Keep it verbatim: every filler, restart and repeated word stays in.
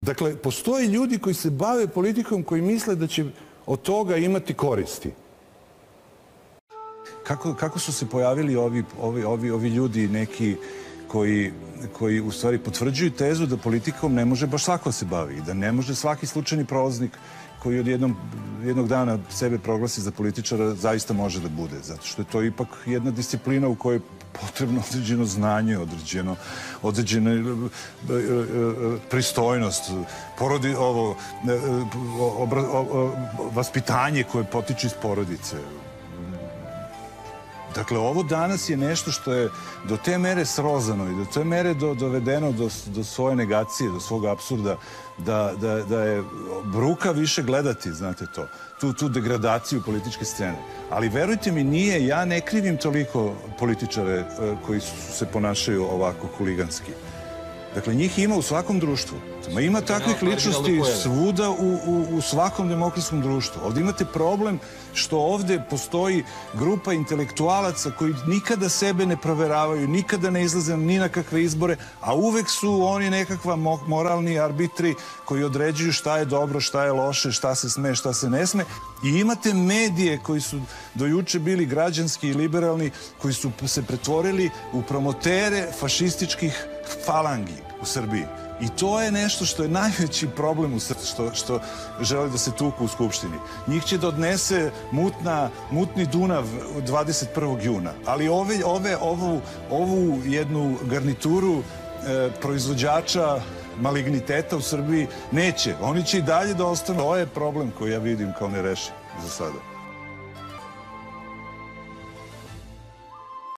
Dakle, postoje ljudi koji se bave politikom, koji misle da će od toga imati koristi. Kako, kako su se pojavili ovi, ovi, ovi, ovi ljudi neki koji, koji u stvari potvrđuju tezu da politikom ne može baš svako se bavi, da ne može svaki slučajni prolaznik koji od jednom, jednog dana sebe proglasi za političara zaista može da bude, zato što je to ipak jedna disciplina u kojoj je potrebno određeno znanje, određeno, određena pristojnost, porodi, ovo, obra, o, vaspitanje koje potiče iz porodice. Dakle, ovo danas je nešto što je do te mere srozano i do te mere do, dovedeno do, do svoje negacije, do svog apsurda, da, da, da je bruka više gledati, znate to, tu, tu degradaciju političke scene. Ali verujte mi, nije, ja ne krivim toliko političare koji su, se ponašaju ovako huliganski. Dakle, njih ima u svakom društvu. Ima takvih ličnosti svuda u, u, u svakom demokratskom društvu. Ovdje imate problem što ovdje postoji grupa intelektualaca koji nikada sebe ne proveravaju, nikada ne izlaze ni na kakve izbore, a uvek su oni nekakva moralni arbitri koji određuju šta je dobro, šta je loše, šta se sme, šta se ne sme. I imate medije koji su do juče bili građanski i liberalni, koji su se pretvorili u promotere fašističkih falangi u Srbiji. I to je nešto što je najveći problem u Srbiji, što, što žele da se tuku u Skupštini. Njih će da odnese mutna, mutni Dunav dvadeset prvog juna. Ali ove, ove, ovu, ovu jednu garnituru e, proizvođača maligniteta u Srbiji neće. Oni će i dalje da ostanu. To je problem koji ja vidim kao nerešiv za sada.